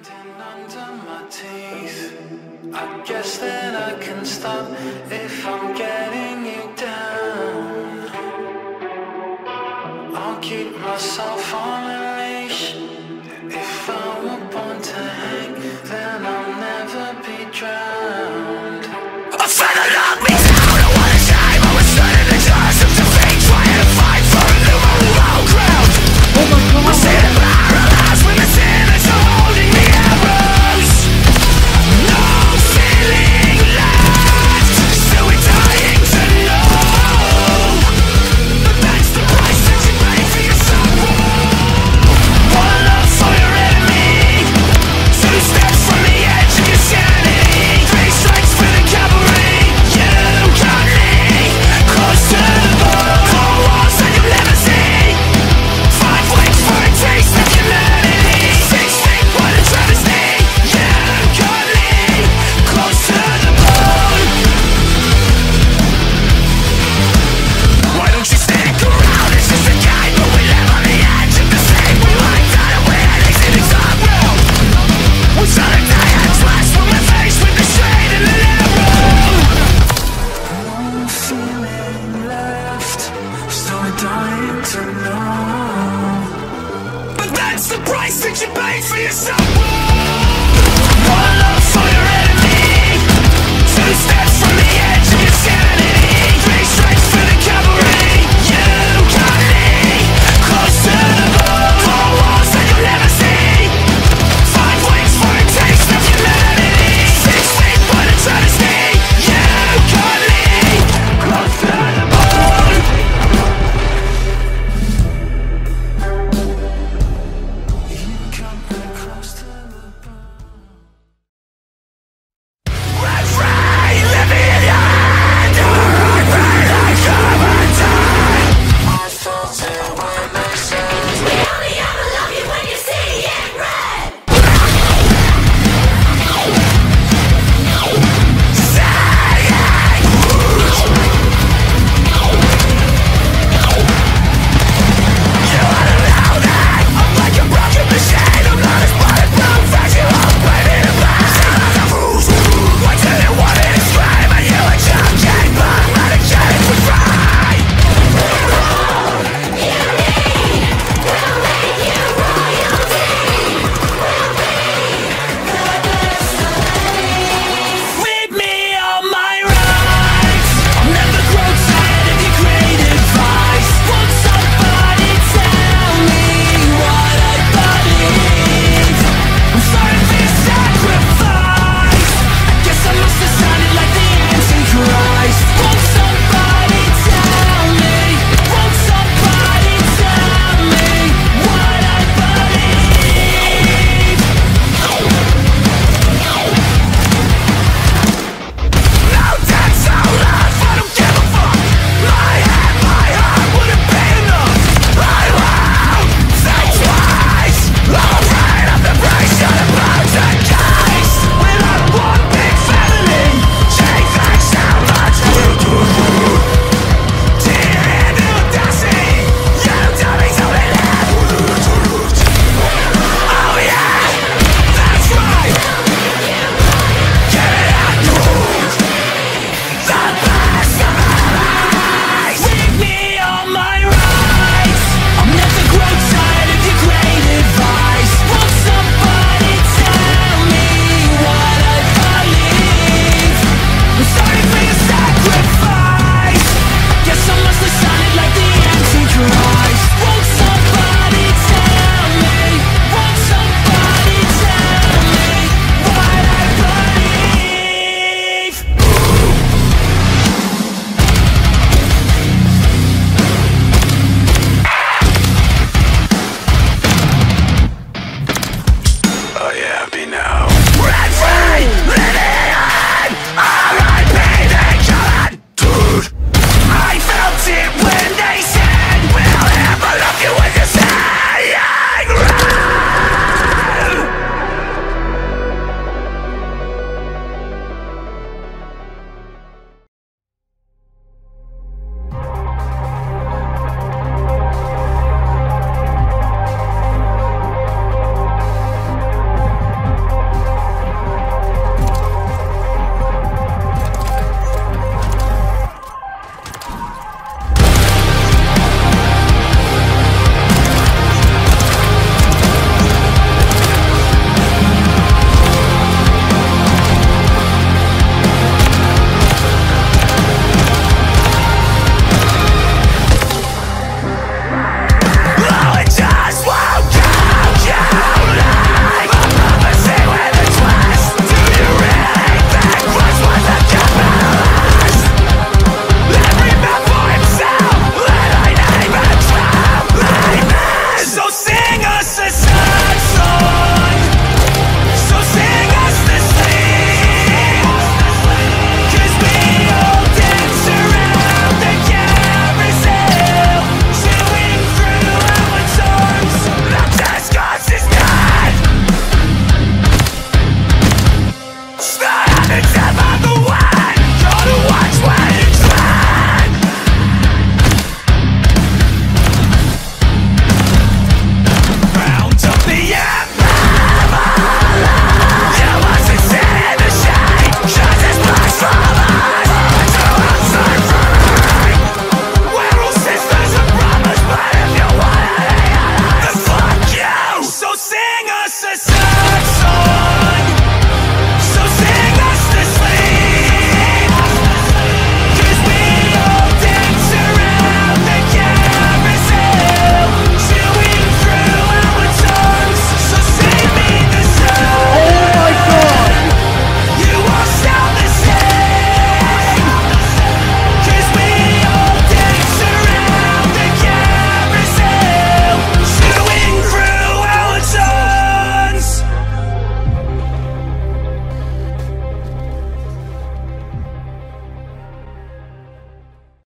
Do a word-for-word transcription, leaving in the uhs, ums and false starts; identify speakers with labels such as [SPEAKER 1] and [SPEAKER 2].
[SPEAKER 1] Standing under my teeth, I guess that I can stop if I'm getting you down. I'll keep myself on a leash. If I were born to hang, then I'll never be drowned. I fell along me down, I wanna shame. I was stood in the jaws of defeat, trying to fight for a new moral ground. Oh my god, I'm sitting paralyzed when the sinners are holding me arrows. No feeling left, still we're dying to know. But that's the price that you pay for your sorrow. One love for your enemy, two steps from the edge of your sanity, three strikes for the cavalry. You got me close to the bone, cold walls that you'll never see, five weeks for a taste of humanity, six feet what a travesty. You got me close to the bone. Why don't you stick around? It's just a game, but we live on the edge of the sea. We might die away at exiting some road. We saw the day at last when we're faced with the shade and the narrow. No feeling left, still we're dying to know. But that's the price that you pay for your sorrow. One love for your enemy, two steps